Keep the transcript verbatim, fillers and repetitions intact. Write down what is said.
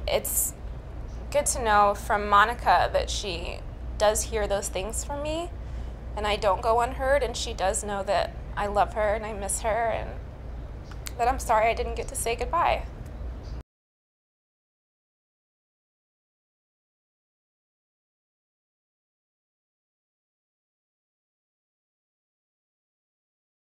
it's good to know from Monica that she does hear those things from me, and I don't go unheard, and she does know that I love her and I miss her, and that I'm sorry I didn't get to say goodbye.